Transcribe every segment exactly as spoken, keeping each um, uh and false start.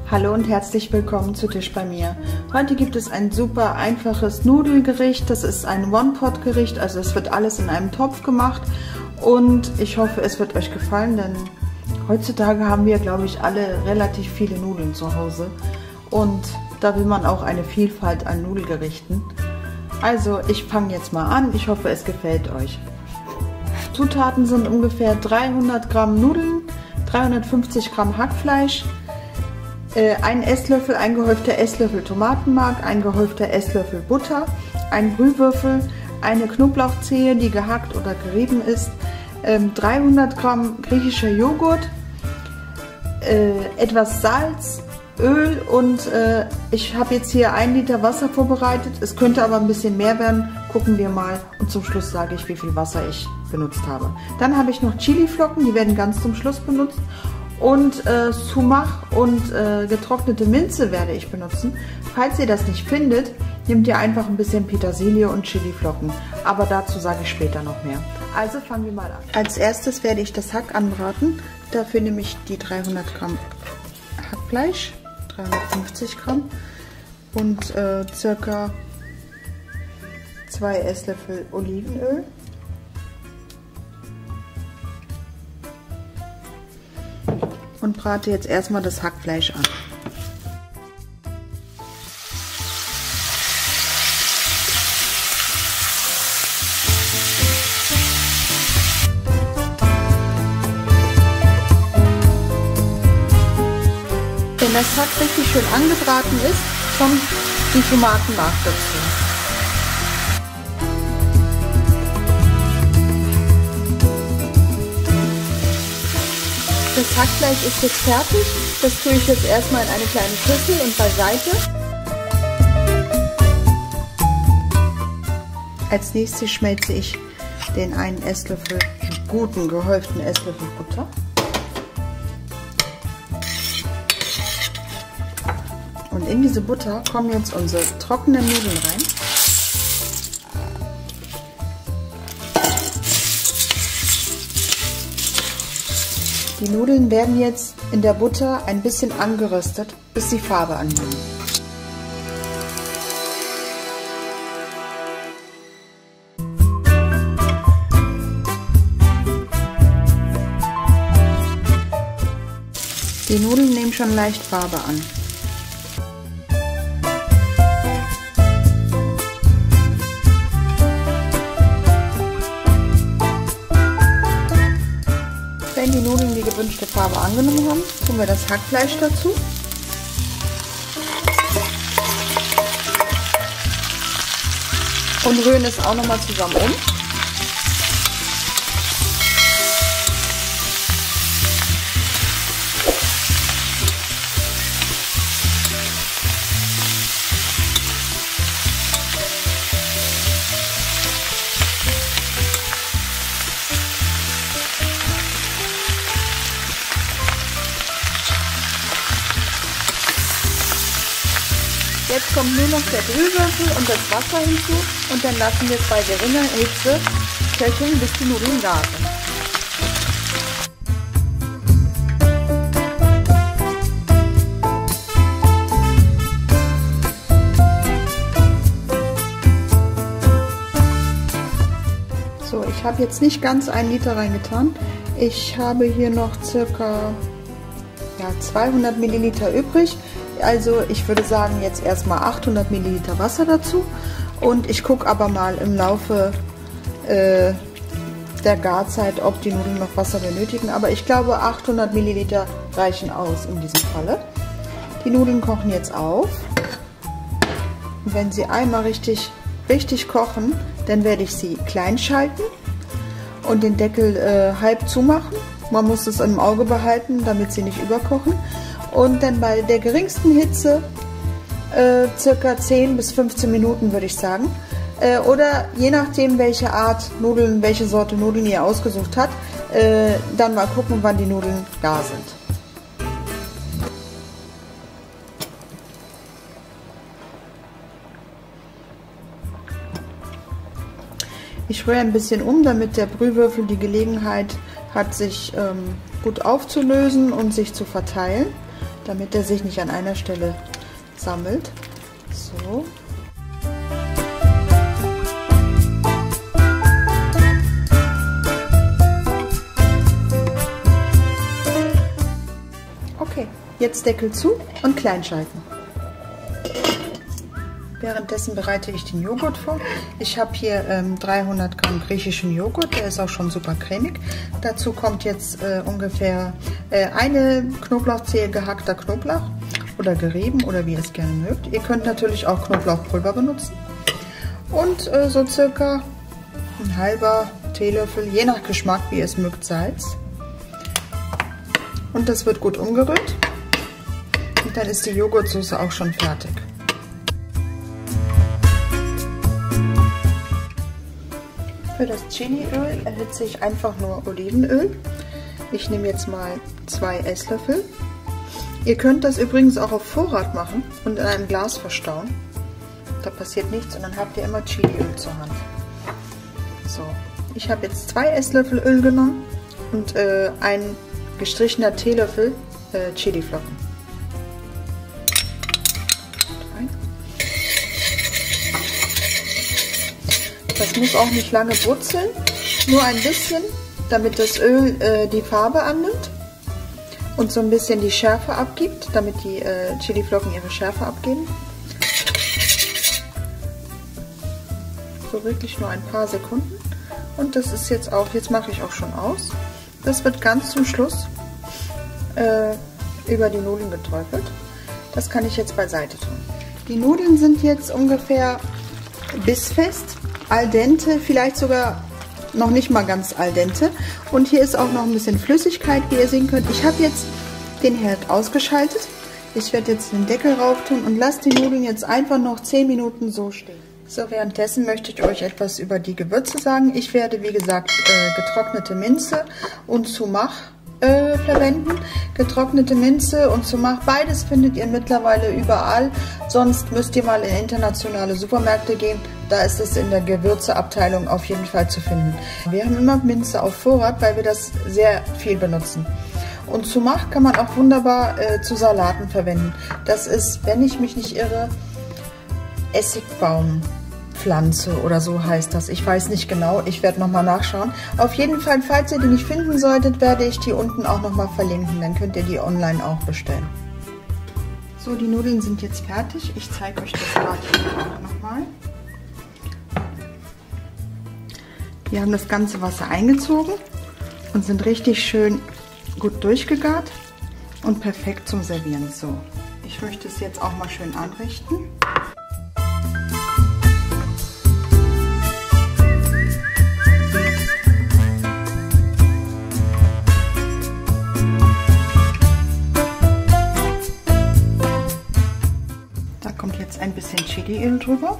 Hallo und herzlich willkommen zu Tisch bei mir. Heute gibt es ein super einfaches Nudelgericht. Das ist ein One-Pot-Gericht, also es wird alles in einem Topf gemacht. Und ich hoffe, es wird euch gefallen, denn heutzutage haben wir, glaube ich, alle relativ viele Nudeln zu Hause. Und da will man auch eine Vielfalt an Nudelgerichten. Also ich fange jetzt mal an. Ich hoffe, es gefällt euch. Zutaten sind ungefähr dreihundert Gramm Nudeln, dreihundertfünfzig Gramm Hackfleisch, ein Esslöffel, ein gehäufter Esslöffel Tomatenmark, ein gehäufter Esslöffel Butter, ein Brühwürfel, eine Knoblauchzehe, die gehackt oder gerieben ist, dreihundert Gramm griechischer Joghurt, etwas Salz, Öl und äh, ich habe jetzt hier ein Liter Wasser vorbereitet. Es könnte aber ein bisschen mehr werden. Gucken wir mal und zum Schluss sage ich, wie viel Wasser ich benutzt habe. Dann habe ich noch Chiliflocken, die werden ganz zum Schluss benutzt. Und äh, Sumach und äh, getrocknete Minze werde ich benutzen. Falls ihr das nicht findet, nehmt ihr einfach ein bisschen Petersilie und Chiliflocken. Aber dazu sage ich später noch mehr. Also fangen wir mal an. Als erstes werde ich das Hack anbraten. Dafür nehme ich die dreihundert Gramm Hackfleisch, dreihundertfünfzig Gramm und äh, circa zwei Esslöffel Olivenöl. Und brate jetzt erstmal das Hackfleisch an. Wenn das Hack richtig schön angebraten ist, kommt die Tomatenmark dazu. Das Hackfleisch ist jetzt fertig. Das tue ich jetzt erstmal in eine kleine Schüssel und beiseite. Als nächstes schmelze ich den einen Esslöffel, guten gehäuften Esslöffel Butter. Und in diese Butter kommen jetzt unsere trockenen Nudeln rein. Die Nudeln werden jetzt in der Butter ein bisschen angeröstet, bis sie Farbe annehmen. Die Nudeln nehmen schon leicht Farbe an. Wenn die Nudeln die gewünschte Farbe angenommen haben, tun wir das Hackfleisch dazu. Und rühren es auch nochmal zusammen um. Jetzt kommt nur noch der Brühwürfel und das Wasser hinzu und dann lassen wir es bei geringer Hitze köcheln, bis die Nudeln gar sind. So, ich habe jetzt nicht ganz einen Liter reingetan. Ich habe hier noch circa ja, zweihundert Milliliter übrig. Also ich würde sagen jetzt erstmal achthundert Milliliter Wasser dazu und ich gucke aber mal im Laufe äh, der Garzeit, ob die Nudeln noch Wasser benötigen. Aber ich glaube achthundert Milliliter reichen aus in diesem Falle. Die Nudeln kochen jetzt auf und wenn sie einmal richtig, richtig kochen, dann werde ich sie klein schalten und den Deckel äh, halb zumachen. Man muss es im Auge behalten, damit sie nicht überkochen. Und dann bei der geringsten Hitze äh, circa zehn bis fünfzehn Minuten, würde ich sagen. Äh, oder je nachdem, welche Art Nudeln, welche Sorte Nudeln ihr ausgesucht habt, äh, dann mal gucken, wann die Nudeln gar sind. Ich rühre ein bisschen um, damit der Brühwürfel die Gelegenheit hat, sich ähm, gut aufzulösen und sich zu verteilen. damit er sich nicht an einer Stelle sammelt. So. Okay, jetzt Deckel zu und klein schalten. Währenddessen bereite ich den Joghurt vor. Ich habe hier ähm, dreihundert Gramm griechischen Joghurt, der ist auch schon super cremig. Dazu kommt jetzt äh, ungefähr äh, eine Knoblauchzehe gehackter Knoblauch oder gerieben oder wie ihr es gerne mögt. Ihr könnt natürlich auch Knoblauchpulver benutzen. Und äh, so circa ein halber Teelöffel, je nach Geschmack, wie ihr es mögt, Salz. Und das wird gut umgerührt. Und dann ist die Joghurtsoße auch schon fertig. Für das Chiliöl erhitze ich einfach nur Olivenöl. Ich nehme jetzt mal zwei Esslöffel. Ihr könnt das übrigens auch auf Vorrat machen und in einem Glas verstauen. Da passiert nichts und dann habt ihr immer Chiliöl zur Hand. So, ich habe jetzt zwei Esslöffel Öl genommen und äh, ein gestrichener Teelöffel äh, Chiliflocken. Das muss auch nicht lange brutzeln, nur ein bisschen, damit das Öl äh, die Farbe annimmt und so ein bisschen die Schärfe abgibt, damit die äh, Chiliflocken ihre Schärfe abgeben. So wirklich nur ein paar Sekunden. Und das ist jetzt auch, jetzt mache ich auch schon aus. Das wird ganz zum Schluss äh, über die Nudeln geträufelt. Das kann ich jetzt beiseite tun. Die Nudeln sind jetzt ungefähr bissfest. Al dente, vielleicht sogar noch nicht mal ganz al dente. Und hier ist auch noch ein bisschen Flüssigkeit, wie ihr sehen könnt. Ich habe jetzt den Herd ausgeschaltet. Ich werde jetzt den Deckel rauf tun und lasse die Nudeln jetzt einfach noch zehn Minuten so stehen. So, währenddessen möchte ich euch etwas über die Gewürze sagen. Ich werde, wie gesagt, äh, getrocknete Minze und Sumach äh, verwenden. Getrocknete Minze und Sumach, beides findet ihr mittlerweile überall. Sonst müsst ihr mal in internationale Supermärkte gehen. Da ist es in der Gewürzeabteilung auf jeden Fall zu finden. Wir haben immer Minze auf Vorrat, weil wir das sehr viel benutzen. Und Sumach kann man auch wunderbar äh, zu Salaten verwenden. Das ist, wenn ich mich nicht irre, Essigbaumpflanze oder so heißt das. Ich weiß nicht genau, ich werde nochmal nachschauen. Auf jeden Fall, falls ihr die nicht finden solltet, werde ich die unten auch nochmal verlinken. Dann könnt ihr die online auch bestellen. So, die Nudeln sind jetzt fertig. Ich zeige euch das gerade auch nochmal. Wir haben das ganze Wasser eingezogen und sind richtig schön gut durchgegart und perfekt zum Servieren. So, ich möchte es jetzt auch mal schön anrichten. Da kommt jetzt ein bisschen Chiliöl drüber.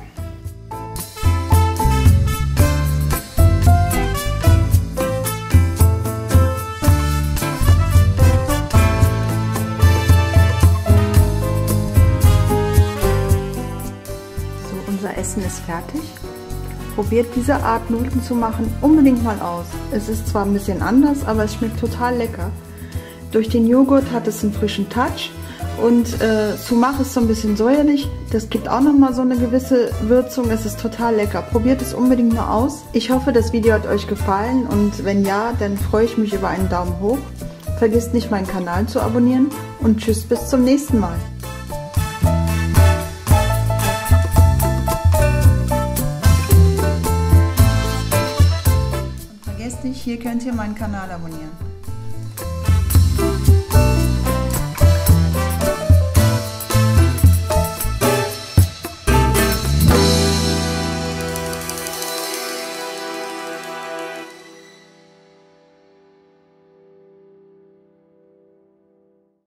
Essen ist fertig. Probiert diese Art Nudeln zu machen unbedingt mal aus. Es ist zwar ein bisschen anders, aber es schmeckt total lecker. Durch den Joghurt hat es einen frischen Touch und äh, Sumach ist so ein bisschen säuerlich. Das gibt auch nochmal so eine gewisse Würzung. Es ist total lecker. Probiert es unbedingt mal aus. Ich hoffe, das Video hat euch gefallen und wenn ja, dann freue ich mich über einen Daumen hoch. Vergesst nicht, meinen Kanal zu abonnieren und tschüss, bis zum nächsten Mal. Hier könnt ihr meinen Kanal abonnieren.